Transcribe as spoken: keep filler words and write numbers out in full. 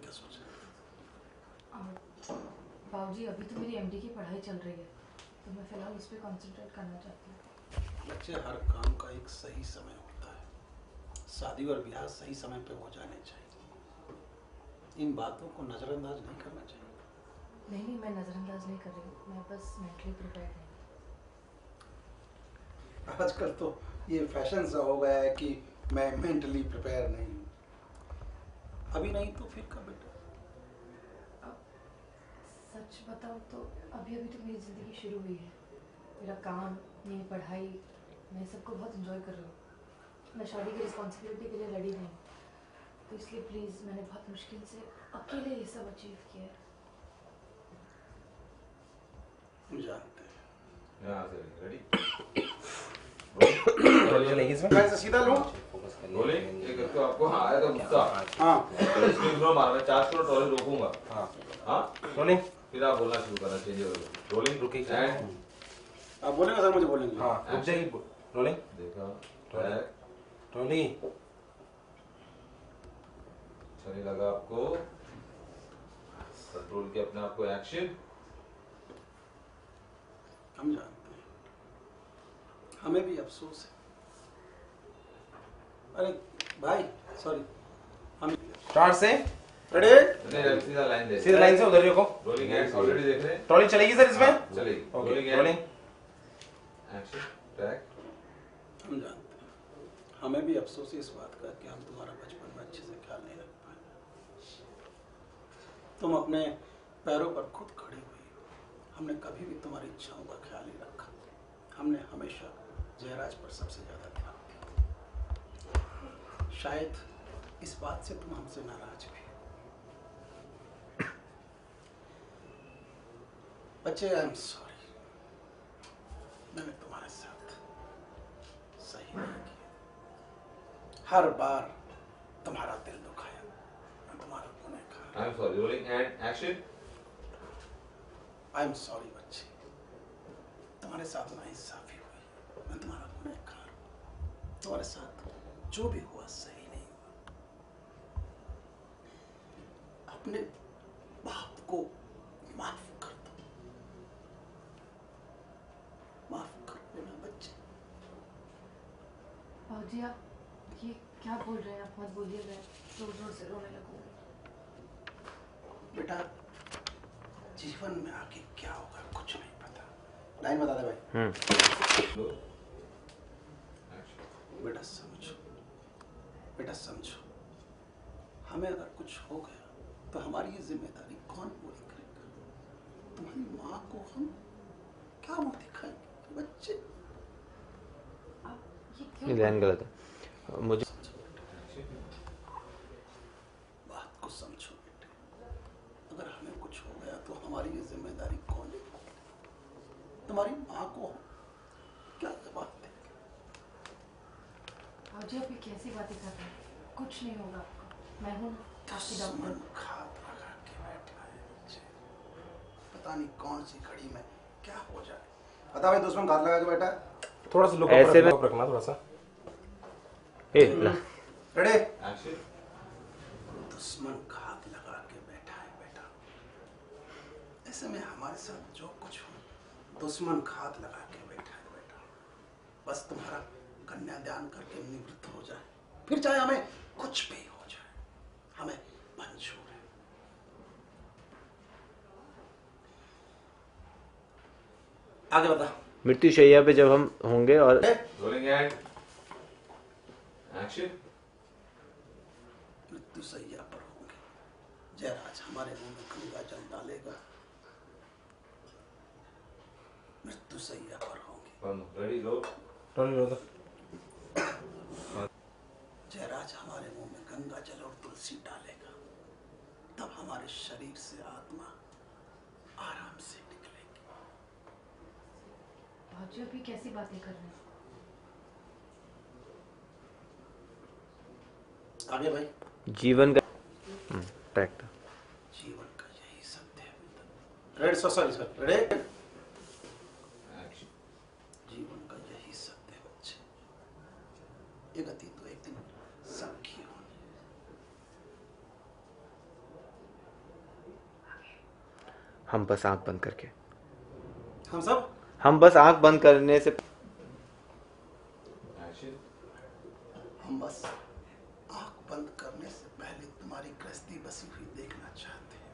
क्या सोचा? बाबूजी अभी तो मेरी एमडी की पढ़ाई चल रही है, तो मैं फिलहाल उस पर कंसंट्रेट करना चाहती हूँ। बच्चे, हर काम का एक सही समय होता है। शादी और ब्याह सही समय पे हो जाने चाहिए। इन बातों को नजरअंदाज नहीं करना चाहिए। नहीं नहीं, मैं नजरअंदाज नहीं कर रही हूँ, मैं बस मेंटली प्रिपेयर्ड नहीं। आजकल तो ये फैशन सा हो गया है कि मैं मेंटली प्रिपेयर नहीं हूँ। अभी नहीं तो फिर कब बेटा? सच बताऊँ तो अभी अभी तो मेरी ज़िंदगी शुरू हुई है। मेरा काम, मेरी पढ़ाई, मैं सबको बहुत एंजॉय कर रही हूँ। मैं शादी की रिस्पॉन्सिबिलिटी के लिए रेडी नहीं हूँ, तो इसलिए प्लीज़, मैंने बहुत मुश्किल से अकेले ये सब अचीव किया है। जानते हैं। यहाँ से रेडी। चलेगी इसमें? मैं से सीधा लूँ? रोलिंग। एक तो आपको हाँ आया तो गुस्सा। हाँ। स्क्रीन को मार, मैं चार स्क्रीन ट्रॉली रोकूंगा। हाँ। हाँ। रोलिंग। फिर आप बोलना शुरू करना चाहिए। रोलिंग रुकी। एंड आप बोलेंगे सर, मुझे बोलेंगे। हाँ रुक जाइए। रोलिंग। देखा। रोली। अच्छा नहीं लगा आपको? कंट्रोल के अपने आप को एक्शन। हम जानते हैं, हमें भी अफसोस है। अरे भाई सॉरी, हम स्टार्ट से रेडी? सीधा लाइन दे, सीधा लाइन से उधर को। रोलिंग एंड ऑलरेडी देख रहे हैं। ट्रॉली चलेगी सर इसमें? चलेगी। Rolling rolling action track. हम जानते हैं, हमें भी अफसोस है इस बात का कि हम तुम्हारा बचपन में अच्छे से ख्याल नहीं रख पाए। तुम अपने पैरों पर खुद खड़ी हुई हो। हमने कभी भी तुम्हारी इच्छाओं का ख्याल नहीं रखा। हमने हमेशा जयराज पर सबसे ज्यादा ध्यान दिया। शायद इस बात से तुम हमसे नाराज भी हो। बच्चे, आई एम सॉरी, मैंने तुम्हारे साथ सही नहीं किया। हर बार तुम्हारा दिल दुखाया। मैं तुम्हारा गुनहगार। I am sorry. Rolling and action. I am sorry बच्चे, तुम्हारे साथ नाइंसाफी हुई। मैं तुम्हारा गुनहगार हूं। तुम्हारे साथ जो भी हुआ सही नहीं हुआ। अपने बाप को माफ कर दो। माफ कर दो ना बच्चे। बाबूजी आप ये क्या बोल रहे हैं? आप मत बोलिए, मैं जोर जोर से रोने लगूंगी। बेटा, जीवन में आगे क्या होगा कुछ नहीं पता। लाइन बता दे भाई। बेटा समझो, बेटा समझो, हमें अगर कुछ हो गया तो हमारी ये जिम्मेदारी कौन पूरी करेगा? तुम्हारी माँ को हम क्या मुंह दिखाएंगे? बच्चे, आप ये क्यों? ये लाइन गलत है मुझे। बात को समझो बेटे, अगर हमें कुछ हो गया तो हमारी ये जिम्मेदारी कौन लेगा? तुम्हारी माँ को क्या जवाब देंगे? बाबूजी आप ये कैसी बातें कर रहे हैं? कुछ नहीं होगा आपको, मैं हूँ आपकी डॉक्टर। खात लगा के बैठा है बच्चे। पता नहीं कौन सी घड़ी में क्या हो जाए। पता भाई, दुश्मन घात लगा के बैठा है। थोड़ा सा लुक ऐसे में रखना थोड़ा सा। ए रेडी? एक्शन। दुश्मन घात लगा के बैठा है बेटा। ऐसे में हमारे साथ जो कुछ हो, दुश्मन घात लगा के बैठा है बेटा। बस तुम्हारा कन्यादान करके निवृत्त हो जाए, फिर चाहे हमें कुछ भी हो जाए, हमें मंजूर है। आगे बता। मृत्यु शैया पे जब हम होंगे और रोलिंग एंड एक्शन। मृत्यु सैया पर होंगे, जयराज हमारे मुंह में गंगा जल डालेगा। मृत्यु सैया पर होंगे। रेडी रो। ट्रॉली रो दो। जयराज हमारे मुंह में गंगा जल और तुलसी डालेगा, तब हमारे शरीर से आत्मा आराम से निकलेगी। बाबूजी अभी कैसी बातें कर रहे हैं? आगे भाई। जीवन का करेक्ट। जीवन का यही सत्य है। Red sorry sir red. जीवन का यही सत्य है बच्चे। ये गति तो एक दिन सबकी होनी। हम बस आंख बंद करके हम सब हम बस आंख बंद करने से Action. हम बस आंख बंद करने से पहले तुम्हारी गृहस्थी बसी हुई देखना चाहते हैं।